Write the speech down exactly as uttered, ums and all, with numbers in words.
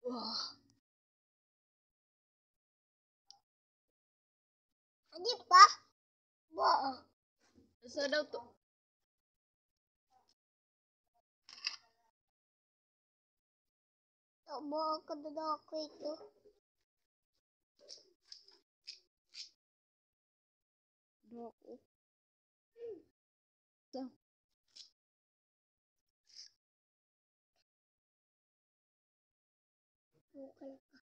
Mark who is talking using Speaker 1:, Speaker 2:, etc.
Speaker 1: Wah.
Speaker 2: Adi pa? Ba?
Speaker 1: Asa daw to?
Speaker 2: Tabo ka na ako ito.
Speaker 1: Dako. Sa.
Speaker 2: Bukal ka.